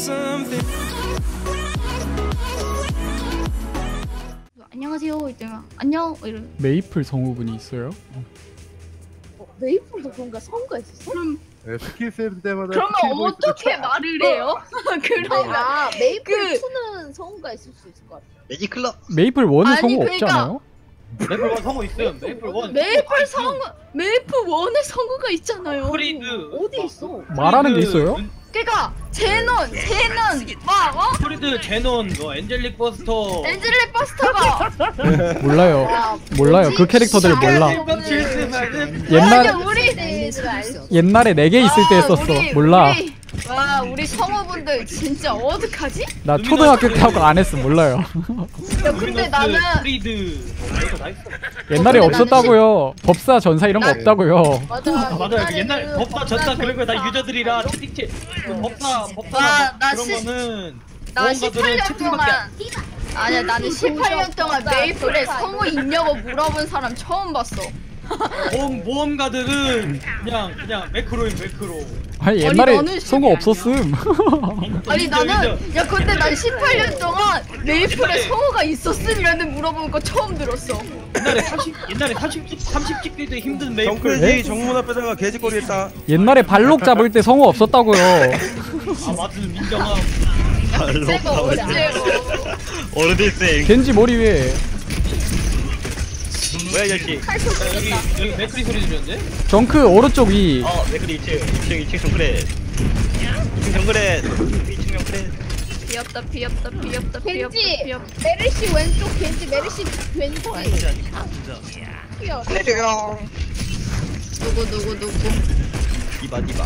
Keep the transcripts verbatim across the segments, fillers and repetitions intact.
안녕하세요 이때가 안녕 이런. 메이플 성우분이 있어요? 어, 메이플도 뭔가 성우가 있었어? 그럼 네, 스킬 세트 때마다 그러면 어떻게 말을 해요? 그러면 아 메이플 그- 투는 성우가 있을 수 있을 것 같아. 매직클럽 메이플 원은 아니, 성우 그러니까- 없잖아요? 메이플 원 성우 있어요. 메이플 원. 메이플 성우 메이플 원의 성우가 있잖아요. 프리드. 어디 있어? 말하는 게 있어요? 그러니까 제논 제논 막 어? 프리드, 제논, 뭐 엔젤릭 버스터. 엔젤릭 버스터가 몰라요. 야, 몰라요. 그 캐릭터들 몰라. 옛날 맞아, 우리 네이들 알수. 옛날에 네 개 있을 때 와, 했었어. 우리, 몰라. 우리, 와 우리 성우분들 진짜 어떡하지? 나 초등학교 때 하고 안 했어. 몰라요. 야 근데 나는 프리드. 이거 다 있어. 옛날에 근데 없었다고요. 법사 전사 이런 거 난- 없다고요. 맞아. 아, 맞아요. 그 옛날 옛날에는 법사 전사 그런 거 다 전사. 유저들이라 채팅채. 그 법사 법사 나- 나 그런 시- 거는 나 모험가들은 십팔 년 채팅밖에 동안 안- 아니야 나는 십팔 년 동안 메이플에 성우 있냐고 물어본 사람 처음 봤어. 모험 모험가들은 그냥 그냥 매크로인 매크로. 아니 옛날에 나는 성우 없었음. 아니 인정, 나는 인정. 야 근데 난 십팔 년 동안 메이플에 성우가 있었음이라는 물어본 거 처음 들었어. 옛날에 삼십 옛날에 삼십 삼십 찍기도 힘든 메이플. 정글지 정문 앞에다가 개짓거리 했다. 옛날에 발록 잡을 때 성우 없었다고요. 아 맞은 민정아. 제가 어째로 오르디생 겐지 머리 위에 뭐야 이 자식. 할수 여기 없겠다. 여기 맥크리 소리 들렸는데? 정크 오른쪽 위. 어 맥크리 이 층 이 층 이 층 정글에 이 층 정글에 이 층 정글에 귀엽다 귀엽다 귀엽다 귀엽다 겐지 귀엽다. 메르시 왼쪽 겐지 메르시 왼쪽. 진짜 진짜 귀여워. 내려 누구 누구 누구. 디바 디바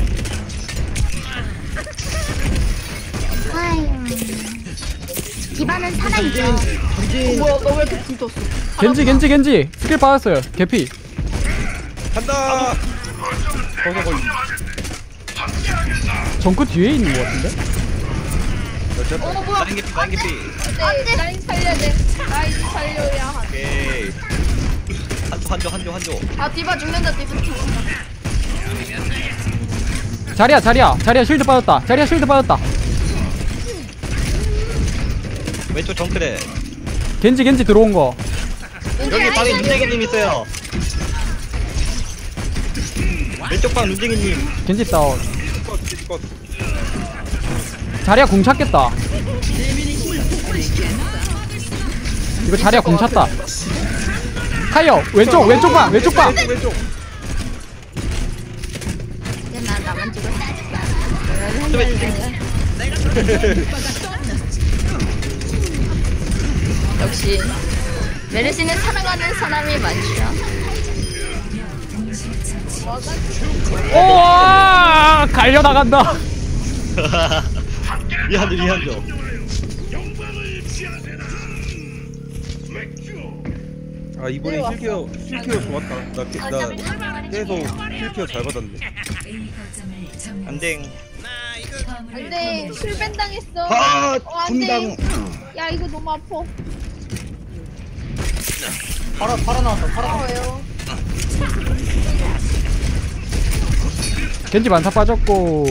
디바는 살아있죠. 어, 뭐야 너 왜 이렇게 붙었어? 겐지 겐지 겐지 스킬 빠졌어요. 개피. 간다. 거기서 거기. 정크 뒤에 있는 것 같은데? 어 뭐야? 라인 개피 라인 개피 네, 라인 살려야 돼. 라인 살려야 하. 오케이 한조 한조 한조 한조 아 디바 죽는다 디바 죽는다. 자리야 자리야 자리야 쉴드 빠졌다. 자리야 쉴드 빠졌다. 왼쪽 정글에 겐지 겐지 들어온 거. 여기 방에 눈쟁이님 있어요 왼쪽 방 눈쟁이님 겐지 다운. 자리야 궁 찼겠다. 이거 자리야 궁 찼다. 타이어 왼쪽 왼쪽 방 왼쪽 방. 왼쪽. 나 나만 죽어. 역시 메르시는 사랑하는 사람이 많죠. 오아 갈려 나간다. 위한조 위한조 아 이번에 힐케어 힐케어 좋았다. 나, 게- 나 계속 힐케어 잘 받았는데. 안댕 안돼 술벤 당했어. 아 어, 안 돼. 분당 야 이거 너무 아파. 팔아 팔아 나왔다. 팔아. 아파요. 겐지 만타 빠졌고.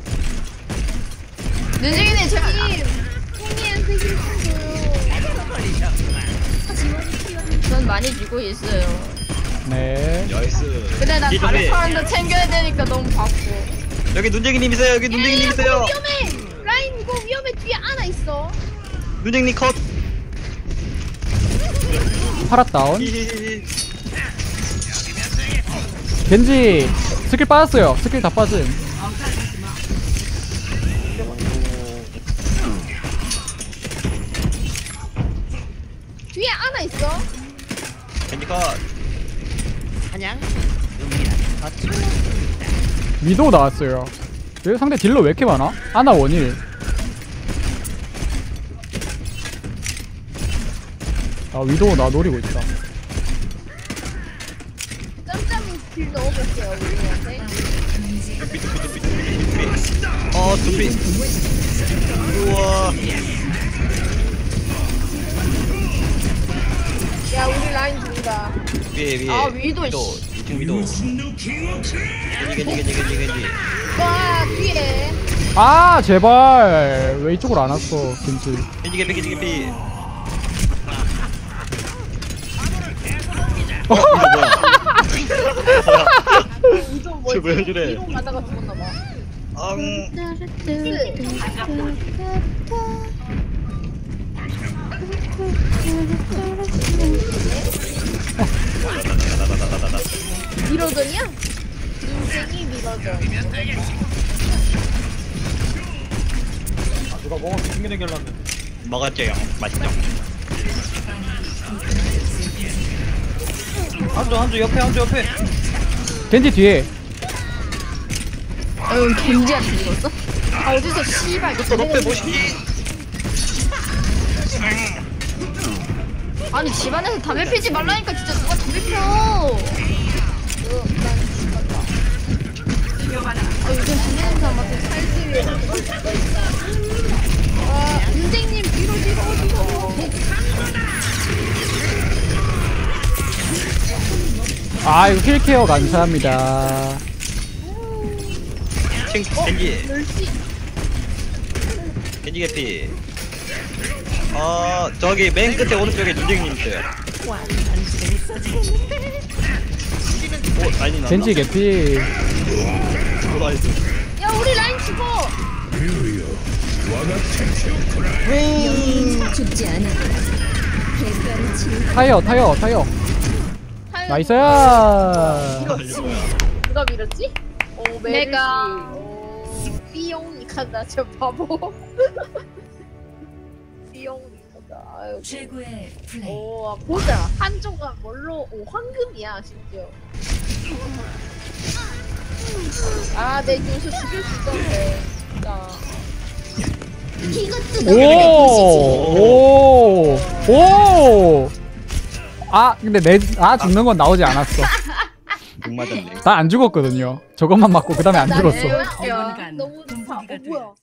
눈쟁이님 제가 형님 형님한테 힐 줘요. 전 많이 주고 있어요. 네. 나이스 근데 나 뒤에 다른 좀 해. 사람도 챙겨야 되니까 너무 바빠. 여기 눈쟁이님 있어요 여기 눈쟁이님 있어요 위험해. 라인 이거 위험해. 뒤에 하나 있어. 눈쟁이님 컷 파라 다운. 히히히히 겐지 스킬 빠졌어요. 스킬 다 빠짐. 뒤에 하나 있어. 겐지 컷 위도우 나왔어요. 여기 상대 딜러 왜 이렇게 많아? 아나 원일. 아 위도우 나 노리고 있다. 짬짬이 길 넣어볼게요 우리한테. 어 둠비 우와 야 우리 라인 죽는다. 위에 위에 아, 위도, 위도 씨. 이 층 위도 겐지 겐지 겐지 겐지 겐지 와 뒤에. 아 제발 왜 이쪽으로 안 왔어 겐지. 겐지 개피 겐지 개피. 이거 뭐지? 왜 저래? 뒤로 가다가 죽었나봐. 음. 미러전이야? 인생이 미러전. 누가 먹어 생기는 결론은. 먹었죠 형. 맛있죠. 한조 한조 옆에 한조 옆에. 겐지 뒤에. 어, 겐지한테 죽었어? 아, 어디서 씨발 또 넉배 보시기. 아니 집안에서 담배 피지 말라니까 진짜 누가 담배 펴. 이거 난 죽었다. 아 요즘 담배 냄새 안 맡아 살기 위해. 아, 인생님 뒤로 뒤로 뒤로. 아 이거 힐케어 감사합니다. 칭 겐지. 멸시. 겐지 개피. 어 저기 맨 끝에 오른쪽에 눈쟁님 있어요. 오 라인이 나왔나? 겐지 개피. 오 나이스. 야 우리 라인 죽어. 타이어 타이어 타이어. 타이어. 나이스야. 누가 밀었지? 오 메르시. 내가. 오, 삐용 이칸다 저 바보. 삐용 이칸다. 아유. 최고의 플레이. 오 보자 한조가 뭘로 오 황금이야 심지어. 아내 요새 죽일 수 있었는데 진짜. 오. 오. 오. 아 근데 내 아 죽는 건 나오지 않았어. 공 맞았네. 나 안 죽었거든요. 저것만 맞고 그 다음에 안 나 죽었어. 내- 야. 너무 좋다. 어 뭐야?